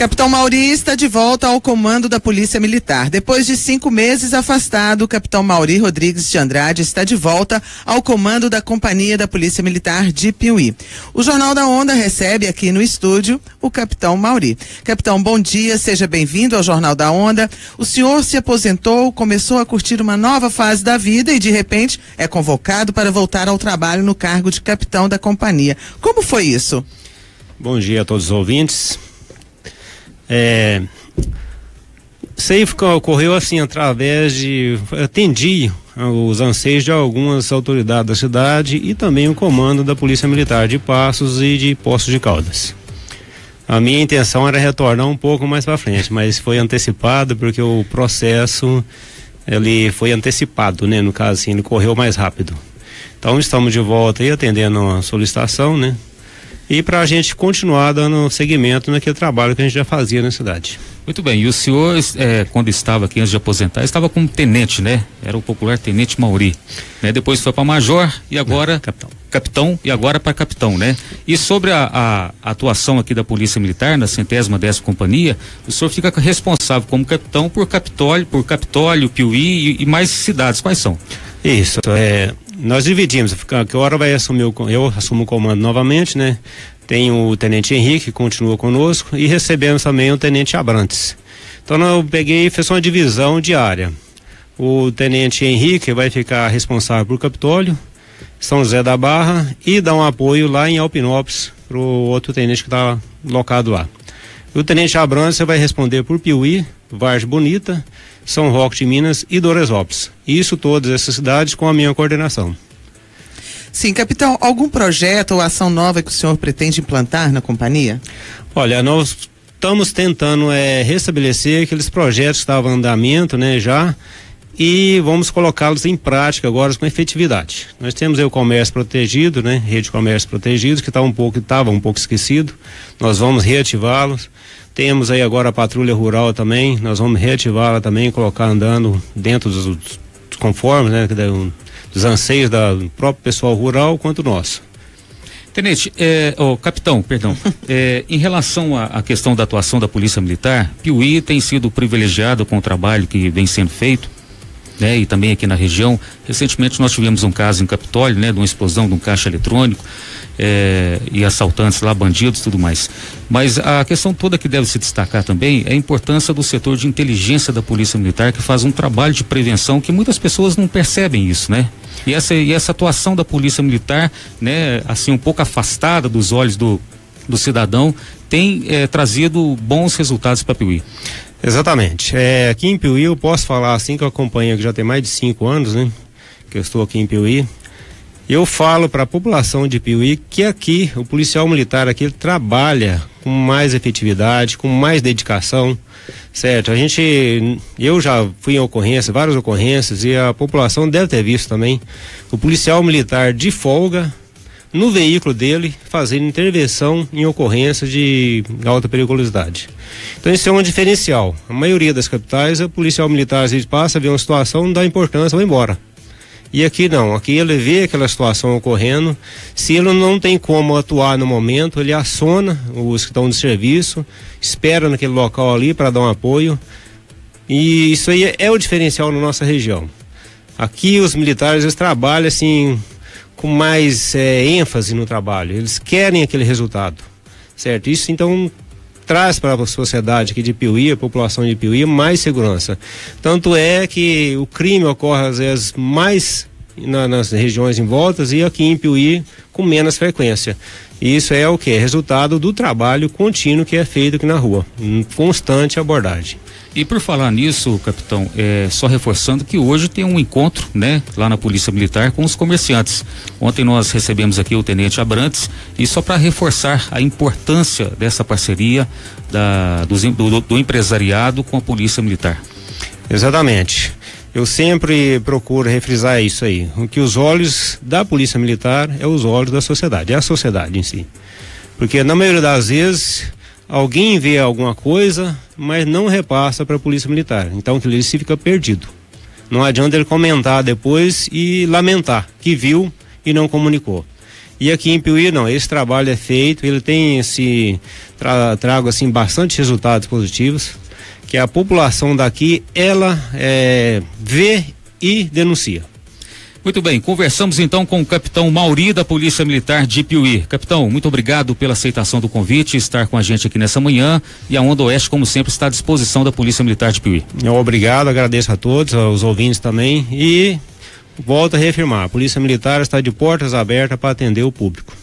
Capitão Mauri está de volta ao comando da Polícia Militar. Depois de 5 meses afastado, o Capitão Mauri Rodrigues de Andrade está de volta ao comando da Companhia da Polícia Militar de Piuí. O Jornal da Onda recebe aqui no estúdio o Capitão Mauri. Capitão, bom dia, seja bem-vindo ao Jornal da Onda. O senhor se aposentou, começou a curtir uma nova fase da vida e, de repente, é convocado para voltar ao trabalho no cargo de capitão da companhia. Como foi isso? Bom dia a todos os ouvintes. Isso aí ocorreu assim através de atendi os anseios de algumas autoridades da cidade e também o comando da Polícia Militar de Passos e de Poços de Caldas. A minha intenção era retornar um pouco mais para frente, mas foi antecipado porque o processo ele foi antecipado, né? No caso assim, ele correu mais rápido. Então estamos de volta aí atendendo a solicitação, né? E para a gente continuar dando seguimento naquele trabalho que a gente já fazia na cidade. Muito bem, e o senhor, quando estava aqui antes de aposentar, estava como tenente, né? Era o popular Tenente Mauri, né? Depois foi para major e agora capitão e agora para capitão, né? E sobre a atuação aqui da Polícia Militar na 110ª Companhia, o senhor fica responsável como capitão por Capitólio, Piuí e mais cidades. Quais são? Isso, nós dividimos, que hora vai assumir eu assumo o comando novamente, né? Tem o Tenente Henrique, que continua conosco, e recebemos também o Tenente Abrantes. Então eu peguei e fiz uma divisão diária. O Tenente Henrique vai ficar responsável por Capitólio, São José da Barra e dar um apoio lá em Alpinópolis para o outro tenente que está locado lá. O Tenente Abrantes vai responder por Piuí, Vargem Bonita, São Roque de Minas e Doresópolis. Isso todas essas cidades com a minha coordenação. Sim, capitão, algum projeto ou ação nova que o senhor pretende implantar na companhia? Olha, nós estamos tentando restabelecer aqueles projetos que estavam em andamento, né, já, e vamos colocá-los em prática agora com efetividade. Nós temos aí o comércio protegido, né, rede de comércio protegido, que estava um pouco esquecido. Nós vamos reativá-los. Temos aí agora a patrulha rural também, nós vamos reativá-la também, colocar andando dentro dos conformes, né, dos anseios do próprio pessoal rural quanto nosso. Tenente, capitão, perdão, em relação à questão da atuação da Polícia Militar, Piuí tem sido privilegiado com o trabalho que vem sendo feito, né? E também aqui na região. Recentemente nós tivemos um caso em Capitólio, né? De uma explosão de um caixa eletrônico, e assaltantes lá, bandidos e tudo mais. Mas a questão toda que deve se destacar também é a importância do setor de inteligência da Polícia Militar, que faz um trabalho de prevenção que muitas pessoas não percebem isso, né? E essa atuação da Polícia Militar, né, assim, um pouco afastada dos olhos do cidadão, tem trazido bons resultados para Piuí. Exatamente. Aqui em Piuí eu posso falar assim que eu acompanho, que já tem mais de 5 anos, né? Que eu estou aqui em Piuí. Eu falo para a população de Piuí que aqui, o policial militar aqui, ele trabalha com mais efetividade, com mais dedicação, certo? Eu já fui em ocorrência, várias ocorrências, e a população deve ter visto também o policial militar de folga no veículo dele fazendo intervenção em ocorrências de alta periculosidade. Então isso é um diferencial. A maioria das capitais, o policial militar às vezes passa, vê uma situação, não dá importância, vai embora. E aqui não, aqui ele vê aquela situação ocorrendo, se ele não tem como atuar no momento, ele aciona os que estão de serviço, espera naquele local ali para dar um apoio, e isso aí é o diferencial na nossa região. Aqui os militares, eles trabalham assim, com mais ênfase no trabalho, eles querem aquele resultado, certo? Isso então traz para a sociedade aqui de Piuí, a população de Piuí, mais segurança. Tanto é que o crime ocorre às vezes mais nas regiões em voltas e aqui em Piuí com menos frequência. E isso é o que? Resultado do trabalho contínuo que é feito aqui na rua, constante abordagem. E por falar nisso, capitão, só reforçando que hoje tem um encontro, né, lá na Polícia Militar com os comerciantes. Ontem nós recebemos aqui o Tenente Abrantes, e só para reforçar a importância dessa parceria do empresariado com a Polícia Militar. Exatamente. Eu sempre procuro refrisar isso aí. O que os olhos da Polícia Militar é os olhos da sociedade, é a sociedade em si. Porque na maioria das vezes alguém vê alguma coisa, mas não repassa para a Polícia Militar. Então aquilo ali se fica perdido. Não adianta ele comentar depois e lamentar que viu e não comunicou. E aqui em Piuí, não, esse trabalho é feito, ele tem trago assim bastante resultados positivos, que a população daqui, ela vê e denuncia. Muito bem, conversamos então com o capitão Mauri da Polícia Militar de Piuí. Capitão, muito obrigado pela aceitação do convite, estar com a gente aqui nessa manhã, e a Onda Oeste, como sempre, está à disposição da Polícia Militar de Piuí. Obrigado, agradeço a todos, aos ouvintes também, e volto a reafirmar, a Polícia Militar está de portas abertas para atender o público.